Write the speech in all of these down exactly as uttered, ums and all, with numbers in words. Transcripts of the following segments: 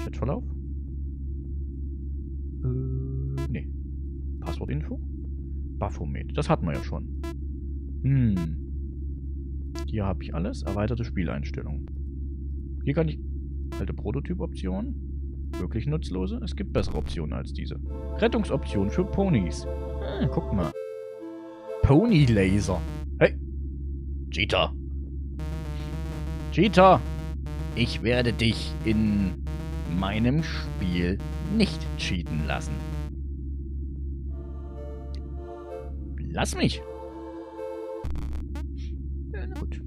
Chatverlauf? Äh, nee. Passwortinfo? Baphomet. Das hatten wir ja schon. Hm. Hier habe ich alles. Erweiterte Spieleinstellungen. Hier kann ich... Alte Prototyp-Option. Wirklich nutzlose. Es gibt bessere Optionen als diese. Rettungsoption für Ponys. Hm, guck mal. Pony-Laser. Hey. Cheetah. Cheetah. Ich werde dich in meinem Spiel nicht cheaten lassen. Lass mich. Ja, na gut.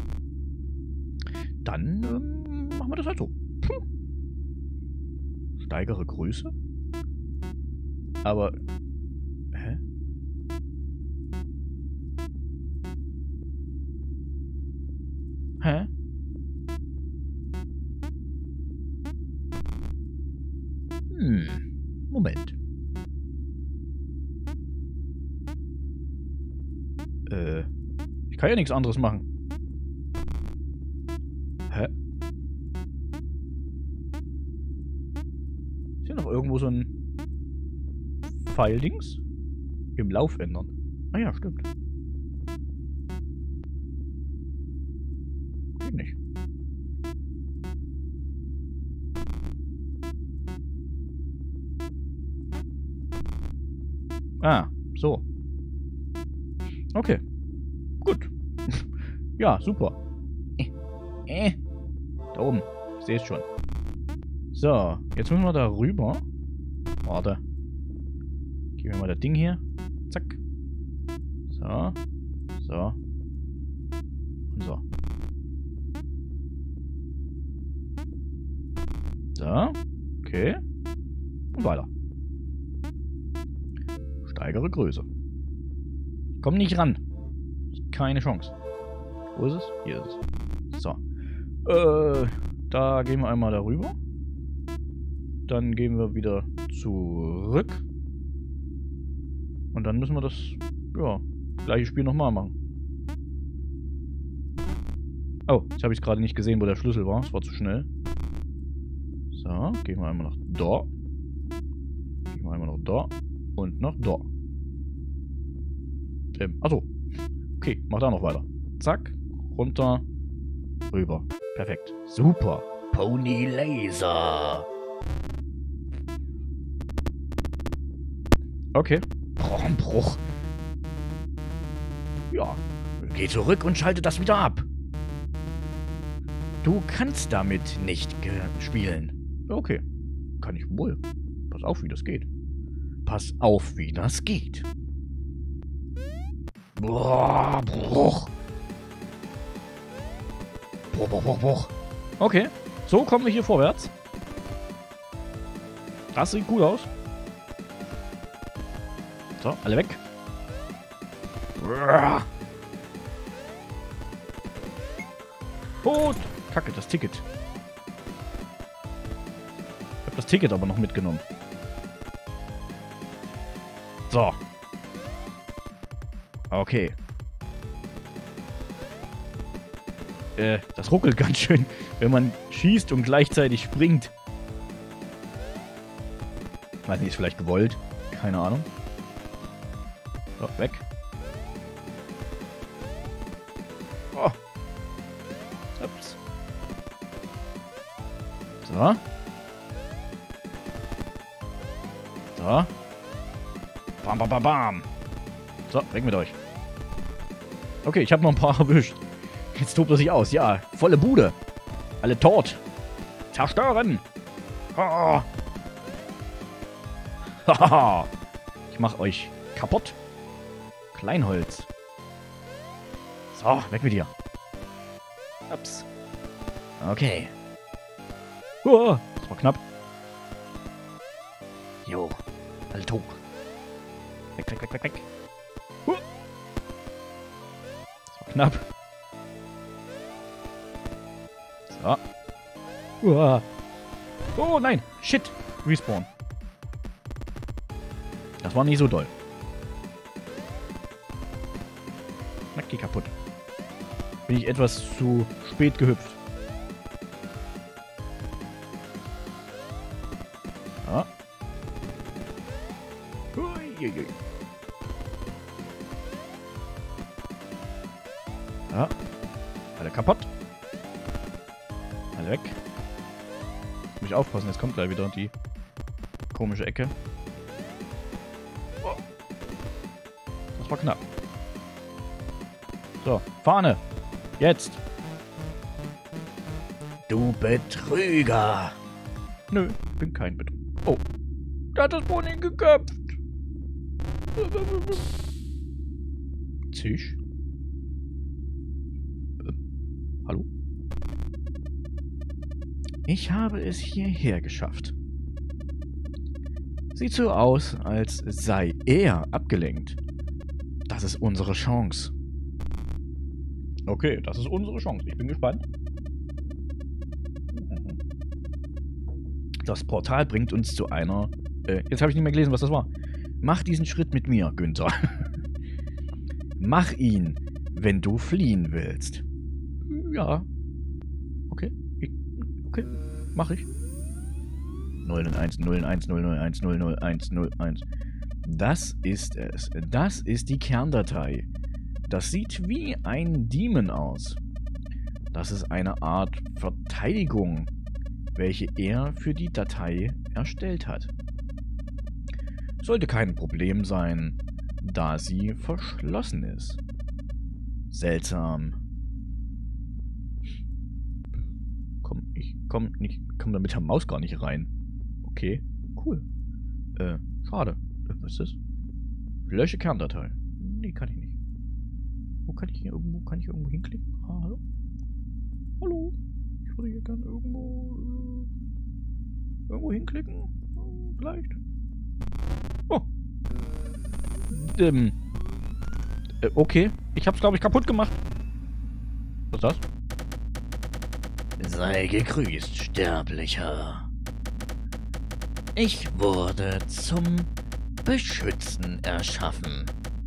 Dann ähm, machen wir das halt so. Puh. Steigere Größe? Aber... Hä? Hä? Hm. Moment. Äh. Ich kann ja nichts anderes machen. Hä? Ist hier noch irgendwo so ein Pfeildings? Im Lauf ändern. Ah ja, stimmt. Geht nicht. Ah, so. Okay. Gut. Ja, super. Äh, äh. Da oben. Ich sehe es schon. So, jetzt müssen wir da rüber. Warte. Geben wir mal das Ding hier. Zack. So. So. Und so. So. Okay. Und weiter. Steigere Größe. Komm nicht ran. Keine Chance. Wo ist es? Hier ist es. So. Äh, da gehen wir einmal darüber. Dann gehen wir wieder zurück. Und dann müssen wir das, ja, gleiche Spiel nochmal machen. Oh, jetzt habe ich es gerade nicht gesehen, wo der Schlüssel war. Es war zu schnell. So, gehen wir einmal nach da. Gehen wir einmal nach da. Und nach da. Ähm, achso. Okay, mach da noch weiter. Zack, runter, rüber. Perfekt. Super. Pony Laser. Okay. Bruch. Ja. Geh zurück und schalte das wieder ab. Du kannst damit nicht spielen. Okay. Kann ich wohl. Pass auf, wie das geht. Pass auf, wie das geht. Boah, Bruch. Bruch, bruch, bruch, bruch. Okay. So kommen wir hier vorwärts. Das sieht gut aus. So, alle weg. Und Kacke, das Ticket. Ich habe das Ticket aber noch mitgenommen. So. Okay. Äh, das ruckelt ganz schön, wenn man schießt und gleichzeitig springt. Weiß nicht, ist vielleicht gewollt. Keine Ahnung. So, weg. Oh. Ups. So. So. Bam, bam, bam, bam. So, weg mit euch. Okay, ich habe noch ein paar erwischt. Jetzt tobt er sich aus. Ja, volle Bude. Alle tot. Zerstören. Oh. Haha. Ich mach euch kaputt. Kleinholz. So, weg mit dir. Ups. Okay. Oh, das war knapp. Jo. Alle tot. Weg, weg, weg, weg, weg. Uh. Das war knapp. So. Uh. Oh nein. Shit. Respawn. Das war nicht so doll. Na, geh kaputt. Bin ich etwas zu spät gehüpft. Ja. Uiuiui. Ja. Alle kaputt. Alle weg. Muss ich aufpassen, jetzt kommt gleich wieder die komische Ecke. Oh. Das war knapp. So, Fahne. Jetzt. Du Betrüger. Nö, ich bin kein Betrüger. Oh, der hat das Pony geköpft. Zisch. Ähm, hallo? Ich habe es hierher geschafft. Sieht so aus, als sei er abgelenkt. Das ist unsere Chance. Okay, das ist unsere Chance. Ich bin gespannt. Das Portal bringt uns zu einer... Äh, jetzt habe ich nicht mehr gelesen, was das war. Mach diesen Schritt mit mir, Günther. Mach ihn, wenn du fliehen willst. Ja. Okay. Ich, okay. Mach ich. null null eins null eins null null eins null null eins null eins. Das ist es. Das ist die Kerndatei. Das sieht wie ein Daemon aus. Das ist eine Art Verteidigung, welche er für die Datei erstellt hat. Sollte kein Problem sein, da sie verschlossen ist. Seltsam. Komm, ich komm nicht, komm da mit der Maus gar nicht rein. Okay, cool. Äh, schade. Was ist das? Lösche Kerndatei. Nee, kann ich nicht. Wo kann ich hier irgendwo, kann ich irgendwo hinklicken? Ah, hallo? Hallo? Ich würde hier gerne irgendwo, äh, irgendwo hinklicken. Äh, vielleicht. Oh. Ähm. Äh, okay. Ich hab's, glaube ich, kaputt gemacht. Was ist das? Sei gegrüßt, Sterblicher. Ich wurde zum Beschützen erschaffen.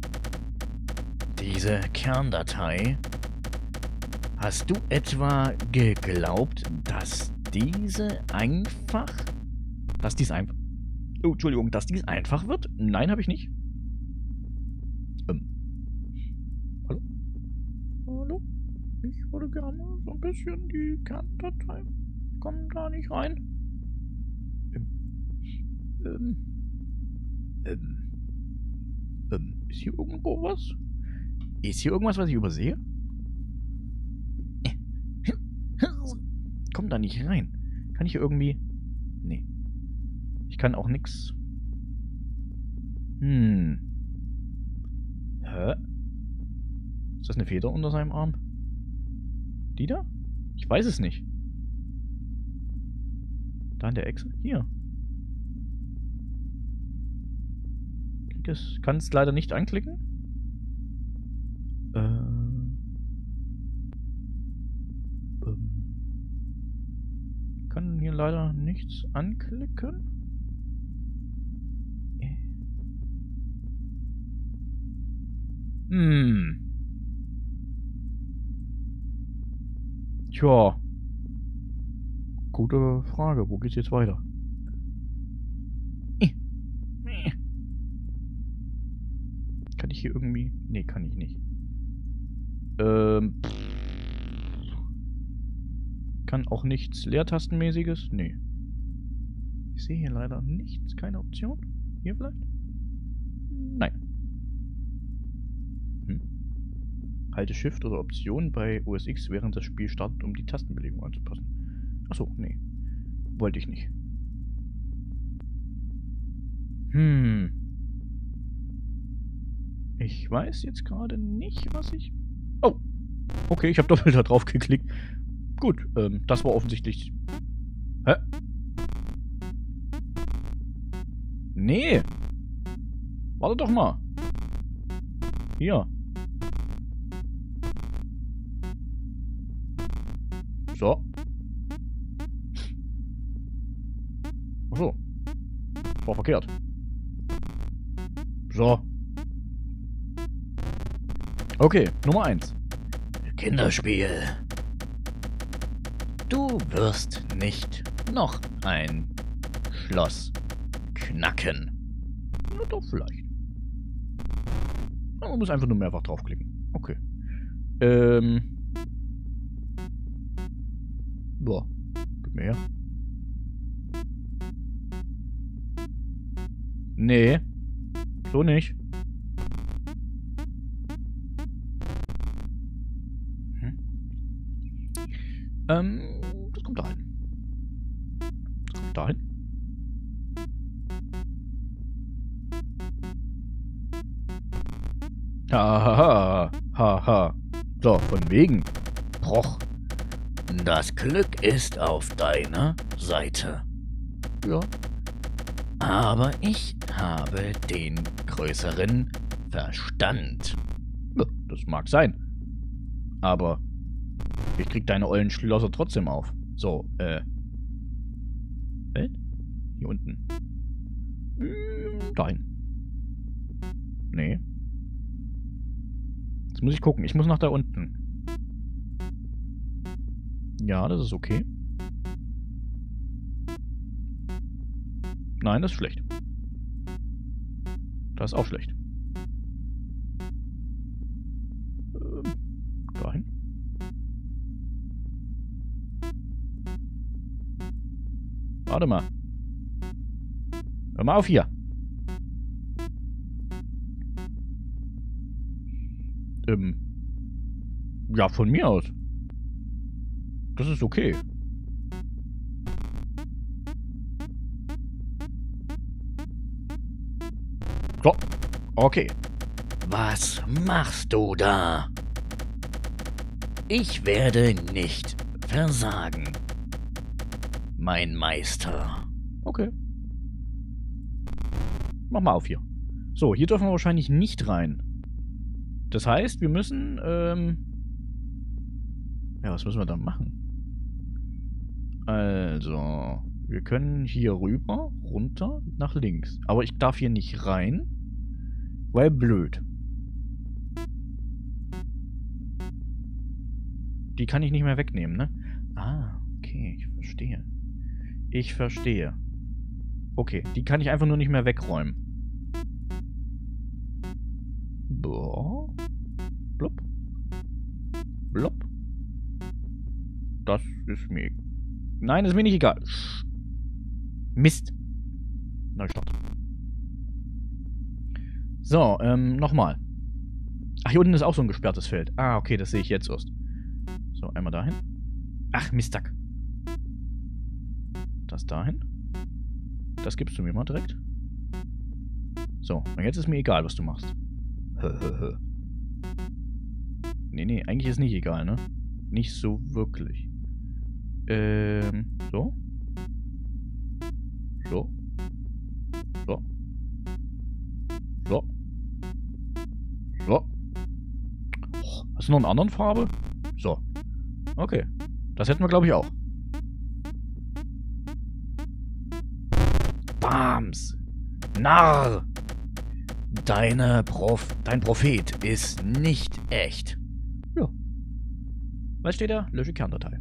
Diese Kerndatei. Hast du etwa geglaubt, dass diese einfach... Dass dies einfach... Oh, Entschuldigung, dass dies einfach wird? Nein, habe ich nicht. Ähm. Hallo? Hallo? Ich würde gerne so ein bisschen die Kerndatei. Komm da nicht rein. Ähm. Ähm. Ähm. Ähm. Ist hier irgendwo was? Ist hier irgendwas, was ich übersehe? Komm da nicht rein. Kann ich hier irgendwie... Nee. Ich kann auch nix... Hm. Hä? Ist das eine Feder unter seinem Arm? Die da? Ich weiß es nicht. Da in der Echse? Hier. Ich kann es leider nicht anklicken. Äh... Ähm... Kann hier leider nichts anklicken. Hm. Tja. Gute Frage. Wo geht's jetzt weiter? Kann ich hier irgendwie... Nee, kann ich nicht. Ähm... Kann auch nichts Leertastenmäßiges? Nee. Ich sehe hier leider nichts. Keine Option. Hier vielleicht? Nein. Hm. Halte Shift oder Option bei O S X während das Spiel startet, um die Tastenbelegung anzupassen. Achso, nee. Wollte ich nicht. Hm. Ich weiß jetzt gerade nicht, was ich... Oh! Okay, ich habe doppelt da drauf geklickt. Gut, ähm, das war offensichtlich... Hä? Nee! Warte doch mal. Hier. So. Achso. Das war verkehrt. So. Okay, Nummer eins. Kinderspiel. Du wirst nicht noch ein Schloss knacken. Ja, doch, vielleicht. Man muss einfach nur mehrfach draufklicken. Okay. Ähm. Boah. Gib mir her. Nee. So nicht. Hm. Ähm, das kommt dahin. Das kommt dahin. Hahaha. Haha. So, von wegen. Bruch. Das Glück ist auf deiner Seite. Ja. Aber ich habe den größeren Verstand. Ja, das mag sein. Aber ich krieg deine ollen Schlosser trotzdem auf. So, äh. Welt? Hier unten. Hm, dahin. Nee. Jetzt muss ich gucken. Ich muss nach da unten. Ja, das ist okay. Nein, das ist schlecht. Das ist auch schlecht. Ähm, dahin. Warte mal. Hör mal auf hier. Ähm. Ja, von mir aus. Das ist okay. So. Okay. Was machst du da? Ich werde nicht versagen, mein Meister. Okay. Mach mal auf hier. So, hier dürfen wir wahrscheinlich nicht rein. Das heißt, wir müssen, ähm... ja, was müssen wir dann machen? Also, wir können hier rüber, runter, nach links. Aber ich darf hier nicht rein, weil blöd. Die kann ich nicht mehr wegnehmen, ne? Ah, okay, ich verstehe. Ich verstehe. Okay, die kann ich einfach nur nicht mehr wegräumen. Boah. Blub. Blub. Das ist mir... Nein, das ist mir nicht egal. Mist. Neustart. So, ähm, nochmal. Ach, hier unten ist auch so ein gesperrtes Feld. Ah, okay, das sehe ich jetzt erst. So, einmal dahin. Ach, Mistack. Das dahin. Das gibst du mir mal direkt. So, und jetzt ist mir egal, was du machst. Nee, nee, eigentlich ist nicht egal, ne? Nicht so wirklich. Ähm, so. So. So. So. So. Oh, hast du noch eine andere Farbe? So. Okay. Das hätten wir, glaube ich, auch. Bams! Narr! Deine Prof dein Prophet ist nicht echt. Ja. Was steht da? Lösche Kerndatei.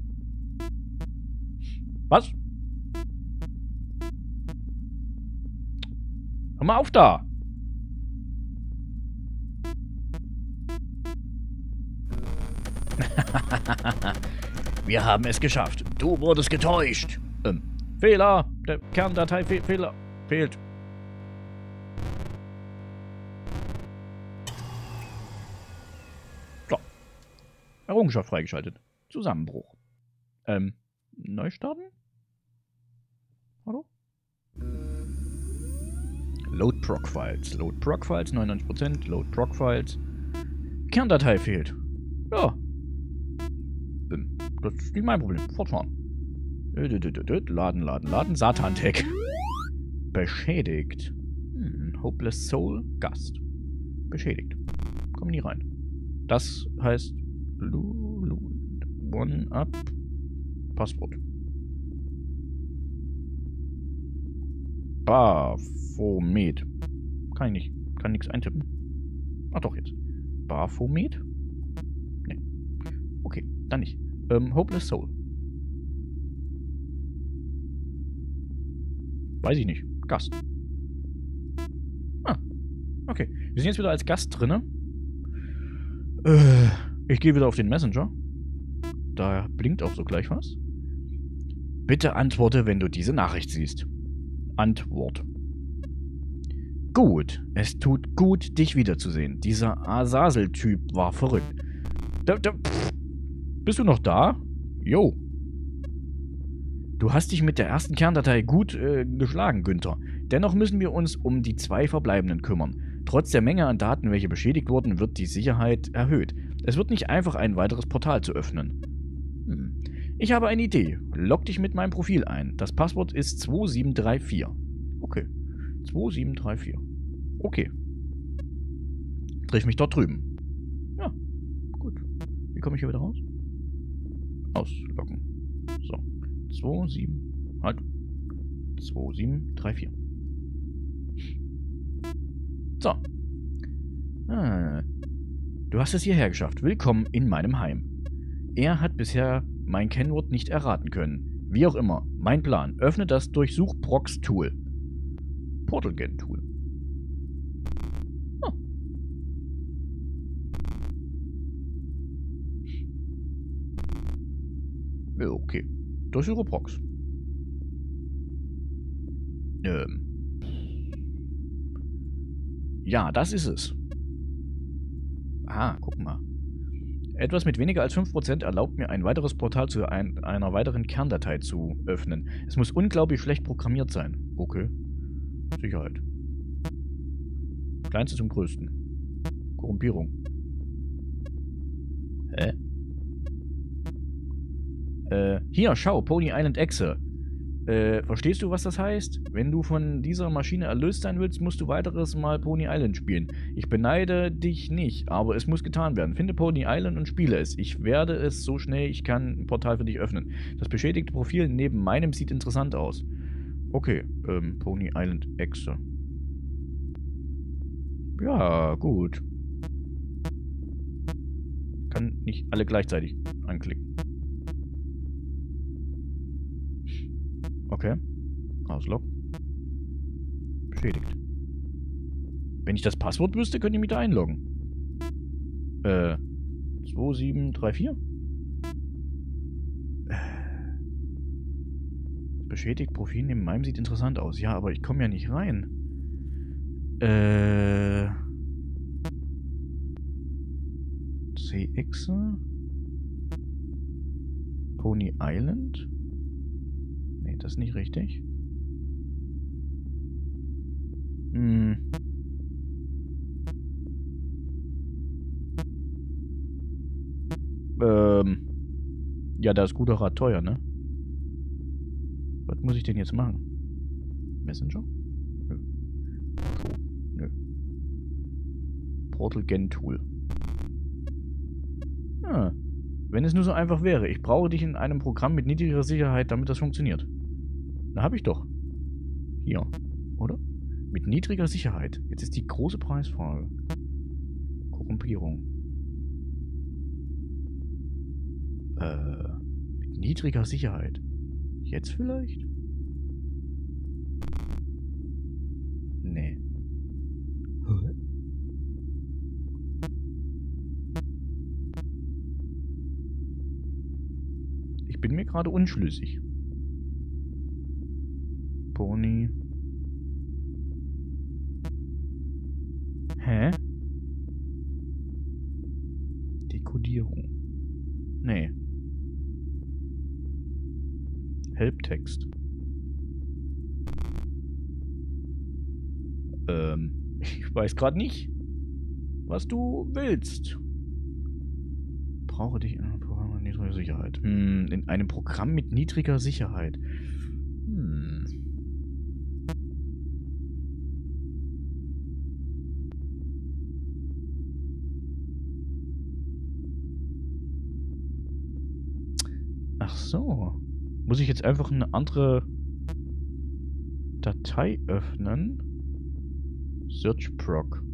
Was? Hör mal auf da! Wir haben es geschafft. Du wurdest getäuscht. Ähm, Fehler! Der Kerndatei fe Fehler fehlt. So. Errungenschaft freigeschaltet. Zusammenbruch. Ähm, neu starten? Hallo? Load Proc Files. Load Proc Files, neunundneunzig Prozent. Load Proc Files. Kerndatei fehlt. Ja. Ähm, das ist nicht mein Problem. Fortfahren. Laden, laden, laden. Satan-Tag. Beschädigt. Hm, Hopeless Soul. Gast. Beschädigt. Komm nie rein. Das heißt One-Up. Passwort. Baphomet. Kann ich nicht. Kann nichts eintippen. Ach doch, jetzt. Baphomet? Nee. Okay, dann nicht. Ähm, Hopeless Soul. Weiß ich nicht. Gast. Okay, wir sind jetzt wieder als Gast drinne. Äh, ich gehe wieder auf den Messenger. Da blinkt auch so gleich was. Bitte antworte, wenn du diese Nachricht siehst. Antwort. Gut, es tut gut, dich wiederzusehen. Dieser Asasel-Typ war verrückt. Da, da, pff. Bist du noch da? Jo. Du hast dich mit der ersten Kerndatei gut äh, geschlagen, Günther. Dennoch müssen wir uns um die zwei verbleibenden kümmern. Trotz der Menge an Daten, welche beschädigt wurden, wird die Sicherheit erhöht. Es wird nicht einfach, ein weiteres Portal zu öffnen. Hm. Ich habe eine Idee. Log dich mit meinem Profil ein. Das Passwort ist zwei sieben drei vier. Okay. zwei sieben drei vier. Okay. Triff mich dort drüben. Ja. Gut. Wie komme ich hier wieder raus? Ausloggen. So. zwei sieben. Halt. zwei sieben drei vier. So. Ah. Du hast es hierher geschafft. Willkommen in meinem Heim. Er hat bisher mein Kennwort nicht erraten können. Wie auch immer. Mein Plan. Öffne das Durchsuch-Prox-Tool. Portal-Gen-Tool. Oh. Ja, okay. Durchsuche Prox. Ähm. Ja, das ist es. Ah, guck mal. Etwas mit weniger als fünf Prozent erlaubt mir, ein weiteres Portal zu ein, einer weiteren Kerndatei zu öffnen. Es muss unglaublich schlecht programmiert sein. Okay. Sicherheit. Kleinste zum größten. Korrumpierung. Hä? Äh, hier, schau, Pony Island Exe. Äh, verstehst du, was das heißt? Wenn du von dieser Maschine erlöst sein willst, musst du weiteres Mal Pony Island spielen. Ich beneide dich nicht, aber es muss getan werden. Finde Pony Island und spiele es. Ich werde es so schnell ich kann ein Portal für dich öffnen. Das beschädigte Profil neben meinem sieht interessant aus. Okay, ähm, Pony Island Exe. Ja, gut. Kann nicht alle gleichzeitig anklicken. Okay. Ausloggen. Beschädigt. Wenn ich das Passwort wüsste, könnt ihr mich da einloggen. Äh, zwei sieben drei vier? Beschädigt Profil neben meinem sieht interessant aus. Ja, aber ich komme ja nicht rein. Äh. C X. Pony Island? Nee, das ist nicht richtig. Hm. Ähm. Ja, da ist guter Rat teuer, ne? Was muss ich denn jetzt machen? Messenger? Nö. So. Nö. Portal Gen Tool. Ah. Wenn es nur so einfach wäre. Ich brauche dich in einem Programm mit niedriger Sicherheit, damit das funktioniert. Da habe ich doch. Hier. Oder? Mit niedriger Sicherheit. Jetzt ist die große Preisfrage. Korrumpierung. Äh. Mit niedriger Sicherheit. Jetzt vielleicht? Nee. Hä? Ich bin mir gerade unschlüssig. Pony. Hä? Dekodierung. Nee. Helptext. Ähm, ich weiß gerade nicht, was du willst. Brauche dich in einem Programm mit niedriger Sicherheit. Hm, in einem Programm mit niedriger Sicherheit. Hm. Ach so. Muss ich jetzt einfach eine andere Datei öffnen? Search Proc.